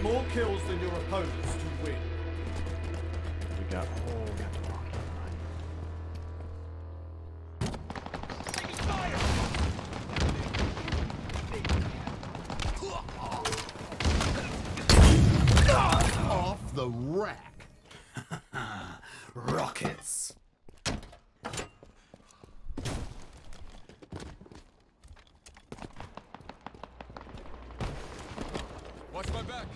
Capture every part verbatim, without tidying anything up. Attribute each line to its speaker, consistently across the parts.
Speaker 1: more kills than your opponents to win.
Speaker 2: We got oh, we got the rocket
Speaker 3: line. Off the rack. Rockets.
Speaker 4: Watch my back.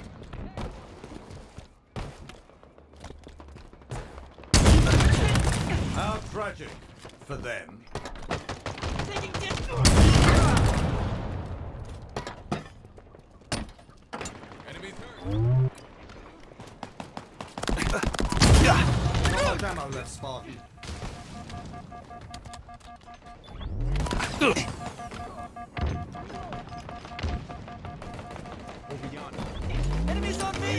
Speaker 1: How tragic for them.
Speaker 5: Taking damage.
Speaker 4: Enemies hurt.
Speaker 1: Not much ammo left, Sparky.
Speaker 2: over yonder.
Speaker 5: Enemies on me!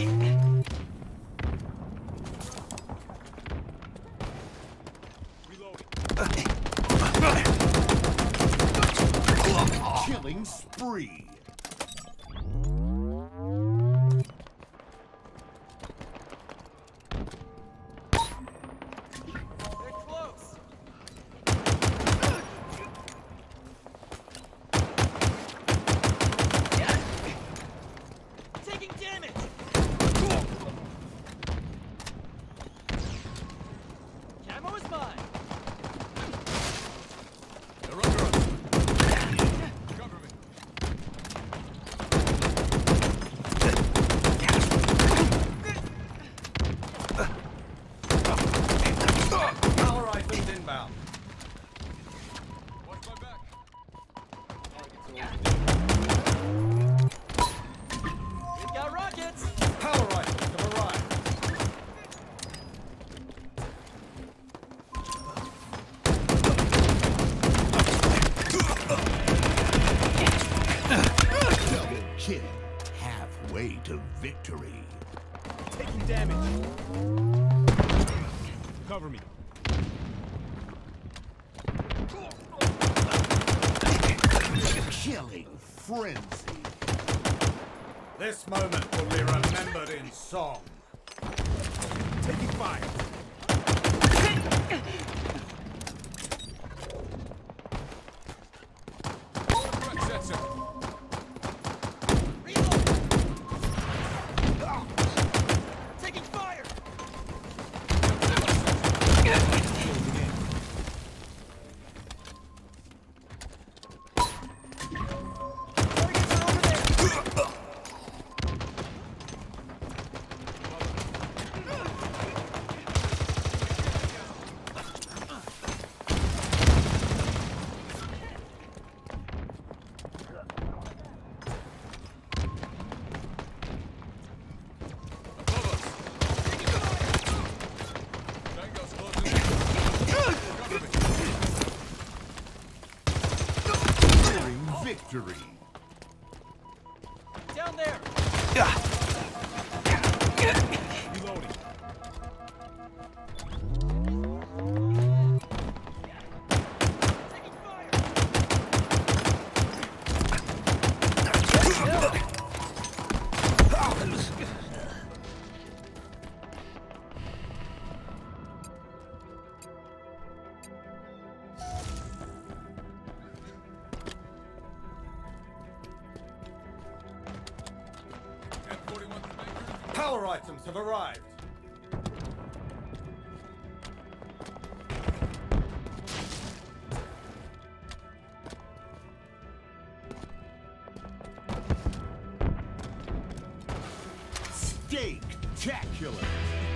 Speaker 3: Killing spree.
Speaker 5: They're close. Taking damage. Camo is mine.
Speaker 4: They're under us. Cover me.
Speaker 1: Power items inbound.
Speaker 4: Watch my back.
Speaker 5: We've got rockets.
Speaker 1: Power items have arrived.
Speaker 3: Double kill. Halfway to victory.
Speaker 2: Taking damage. Cover me.
Speaker 3: Killing frenzy.
Speaker 1: This moment will be remembered in song.
Speaker 2: Taking fire.
Speaker 4: Threat sets in.
Speaker 5: Reload. Taking fire. Targets are over there.
Speaker 4: Above us. Tango's closing in. Cover me.
Speaker 3: Nearing victory.
Speaker 5: Down there.
Speaker 2: Reloading.
Speaker 5: Taking fire.
Speaker 4: N forty-one major.
Speaker 1: Power items have arrived.
Speaker 3: Steak-tacular.